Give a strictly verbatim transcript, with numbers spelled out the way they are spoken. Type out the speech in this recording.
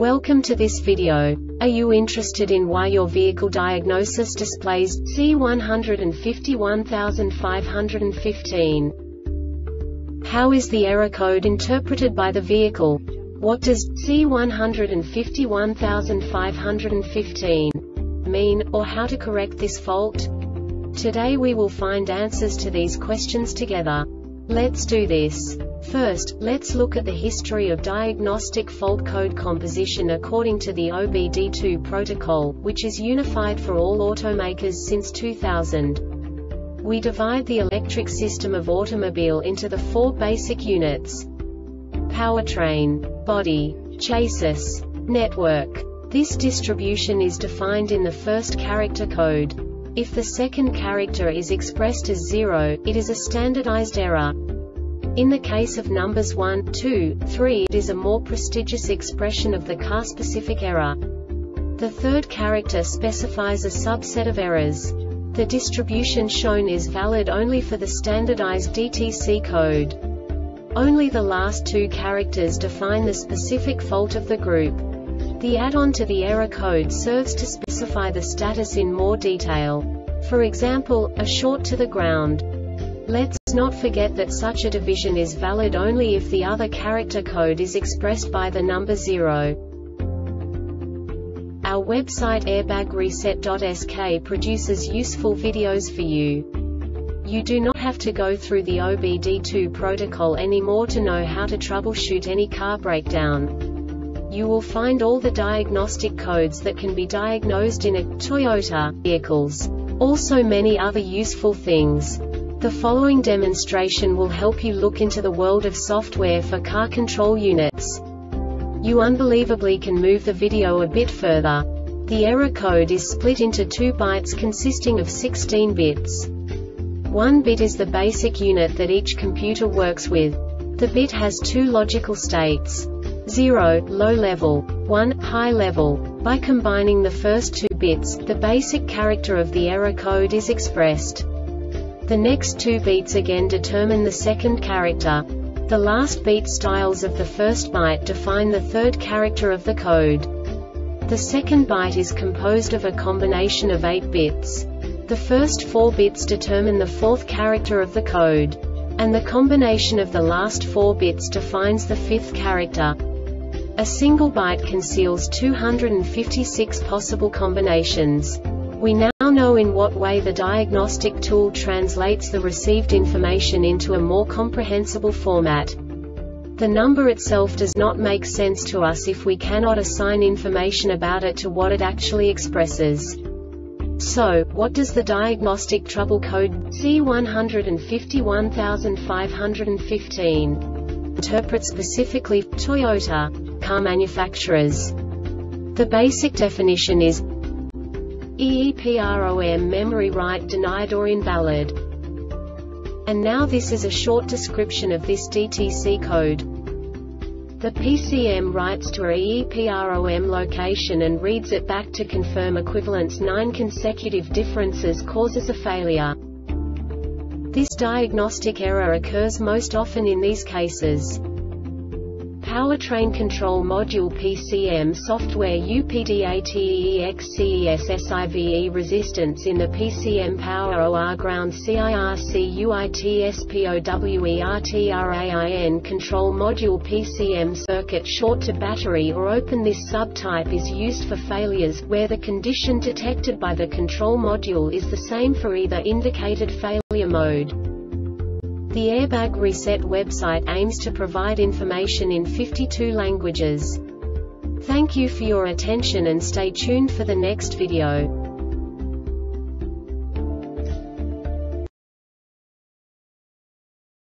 Welcome to this video. Are you interested in why your vehicle diagnosis displays C one hundred fifty-one thousand five hundred fifteen? How is the error code interpreted by the vehicle? What does C one hundred fifty-one thousand five hundred fifteen mean, or how to correct this fault? Today we will find answers to these questions together. Let's do this. First, let's look at the history of diagnostic fault code composition according to the O B D two protocol, which is unified for all automakers since two thousand. We divide the electric system of automobile into the four basic units: powertrain, body, chassis, network. This distribution is defined in the first character code. If the second character is expressed as zero, it is a standardized error. In the case of numbers one, two, three, it is a more prestigious expression of the car-specific error. The third character specifies a subset of errors. The distribution shown is valid only for the standardized D T C code. Only the last two characters define the specific fault of the group. The add-on to the error code serves to specify the status in more detail. For example, a short to the ground. Let's not forget that such a division is valid only if the other character code is expressed by the number zero. Our website airbag reset dot S K produces useful videos for you. You do not have to go through the O B D two protocol anymore to know how to troubleshoot any car breakdown. You will find all the diagnostic codes that can be diagnosed in a Toyota vehicles. Also many other useful things. The following demonstration will help you look into the world of software for car control units. You unbelievably can move the video a bit further. The error code is split into two bytes consisting of sixteen bits. One bit is the basic unit that each computer works with. The bit has two logical states: zero, low level, one, high level. By combining the first two bits, the basic character of the error code is expressed. The next two beats again determine the second character. The last beat styles of the first byte define the third character of the code. The second byte is composed of a combination of eight bits. The first four bits determine the fourth character of the code. And the combination of the last four bits defines the fifth character. A single byte conceals two hundred fifty-six possible combinations. We now know in what way the diagnostic tool translates the received information into a more comprehensible format. The number itself does not make sense to us if we cannot assign information about it to what it actually expresses. So, what does the diagnostic trouble code C one hundred fifty-one thousand five hundred fifteen interpret specifically for Toyota car manufacturers? The basic definition is EEPROM memory write denied or invalid. And now this is a short description of this D T C code. The P C M writes to a EEPROM location and reads it back to confirm equivalence. Nine consecutive differences causes a failure. This diagnostic error occurs most often in these cases: Powertrain Control Module P C M software U P D A T E E X C E S S I V E resistance in the P C M power O R ground C I R C U I T S P O W E R T R A I N Control Module P C M circuit short to battery or open. This subtype is used for failures where the condition detected by the control module is the same for either indicated failure mode. The Airbag Reset website aims to provide information in fifty-two languages. Thank you for your attention and stay tuned for the next video.